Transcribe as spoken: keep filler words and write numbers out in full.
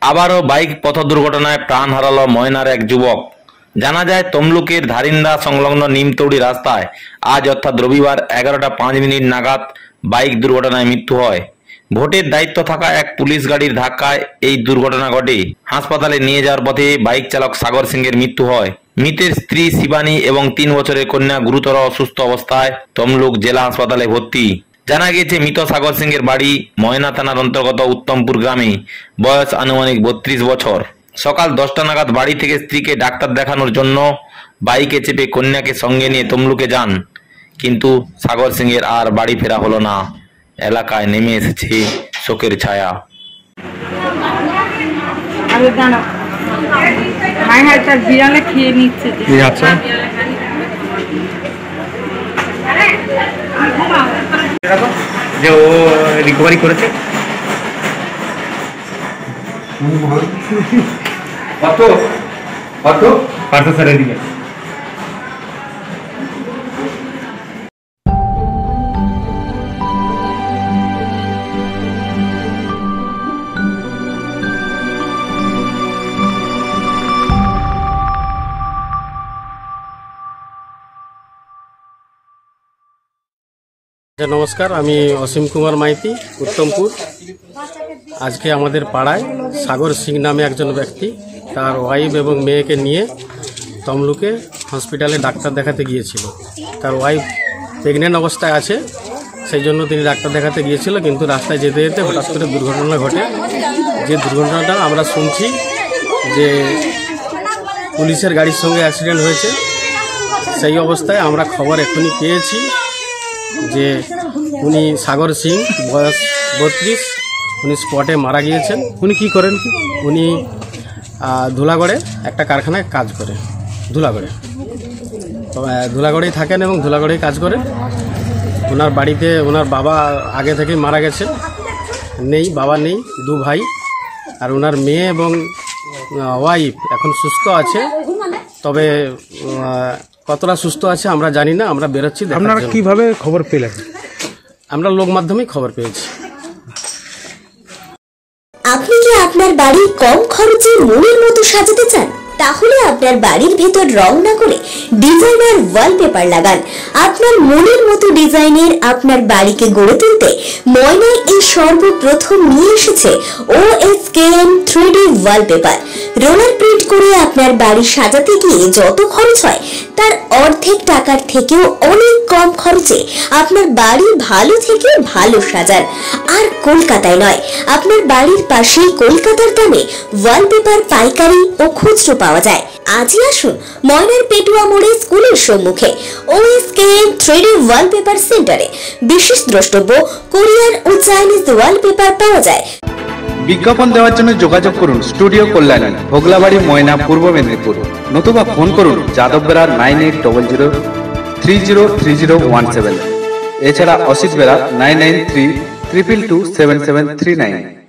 আবারও বাইক পথ দুর্ঘটনায় প্রাণ হারালো ময়নার এক যুবক। জানা যায় তমলুকের ধারিন্দা সংলগ্ন নিমতৌড়ি রাস্তায় আজ অর্থাৎ রবিবার এগারোটা পাঁচ মিনিট নাগাদ বাইক দুর্ঘটনায় মৃত্যু হয়। ভোটের দায়িত্ব থাকা এক পুলিশ গাড়ির ধাক্কায় এই দুর্ঘটনা ঘটে। হাসপাতালে নিয়ে যাওয়ার পথে বাইক চালক সাগর সিংয়ের মৃত্যু হয়। মৃতের স্ত্রী শিবানী এবং তিন বছরের কন্যা গুরুতর অসুস্থ অবস্থায় তমলুক জেলা হাসপাতালে ভর্তি। জানা গিয়েছে মৃত সাগর সিংয়ের বাড়ি ময়না থানার অন্তর্গত উত্তমপুর গ্রামে। বয়স আনুমানিক বত্রিশ বছর। সকাল দশটা নাগাদ বাড়ি থেকে স্ত্রীকে ডাক্তার দেখানোর জন্য বাইকে চেপে কন্যাকে সঙ্গে নিয়ে তমলুকে যান, কিন্তু সাগর সিংয়ের আর বাড়ি ফেরা হলো না। এলাকায় নেমে এসেছে শোকের ছায়া। যে ও রিকভারি করেছে কত কত পাঁচ স্যার এদিকে নমস্কার, আমি অসীম কুমার মাইতি, উত্তমপুর। আজকে আমাদের পাড়ায় সাগর সিং নামে একজন ব্যক্তি তার ওয়াইফ এবং মেয়েকে নিয়ে তমলুকে হসপিটালে ডাক্তার দেখাতে গিয়েছিল। তার ওয়াইফ প্রেগনেন্ট অবস্থায় আছে, সেই জন্য তিনি ডাক্তার দেখাতে গিয়েছিল, কিন্তু রাস্তায় যেতে যেতে হঠাৎ করে দুর্ঘটনা ঘটে। যে দুর্ঘটনাটা আমরা শুনছি যে পুলিশের গাড়ির সঙ্গে অ্যাক্সিডেন্ট হয়েছে। সেই অবস্থায় আমরা খবর এখনই পেয়েছি যে উনি সাগর সিং, বয়স বত্রিশ, উনি স্পটে মারা গিয়েছেন। উনি কি করেন? উনি ধুলাগড়ে একটা কারখানায় কাজ করে, ধুলাগড়ে ধুলাগড়েই থাকেন এবং ধুলাগড়েই কাজ করে। ওনার বাড়িতে ওনার বাবা আগে থেকেই মারা গেছে, নেই, বাবা নেই, দু ভাই। আর ওনার মেয়ে এবং ওয়াইফ এখন সুস্থ আছে, তবে কতটা সুস্থ আছে আমরা জানি না, আমরা বেরোচ্ছি। আপনারা কিভাবে খবর পেলেন? আমরা লোক মাধ্যমেই খবর পেয়েছি। আপনি কি আপনার বাড়ি কম খরচে মনের মতো সাজাতে চান? তাহলে আপনার বাড়ির ভেতর রং না করে ডিজাইনার ওয়ালপেপার লাগান। আপনার মনের মতো ডিজাইনের আপনার বাড়িকে গড়ে তুলতে ময়নায় এই সর্বপ্রথম নিয়ে এসেছে OSKM three D wallpaper. Roller print করে আপনার বাড়ি সাজাতে গিয়ে যত খরচ হয় তার অর্ধেক টাকার থেকেও অনেক কম খরচে আপনার বাড়ি ভালো থেকে ভালো সাজান। আর কলকাতায় নয়, আপনার বাড়ির পাশেই কলকাতার দামে ওয়ালপেপার পাইকারি ও খুচরো পাওয়া যায়। আজই আসুন ময়নার পেটুয়া মোড়ে স্কুলের সম্মুখে ওএসকেএম থ্রি ডি ওয়ালপেপার সেন্টারে। বিশেষ দ্রষ্টব্য, কোরিয়ান ও চাইনিজ ওয়ালপেপার পাওয়া যায়। বিজ্ঞাপন দেওয়ার জন্য যোগাযোগ করুন স্টুডিও কল্যাণী, ভোগলাবাড়ি, ময়না, পূর্ব মেদিনীপুর। নতুবা ফোন করুন Jadab Bera nine eight double zero three zero three zero one seven. এছাড়া Asit Bera nine nine three triple two seven seven three nine.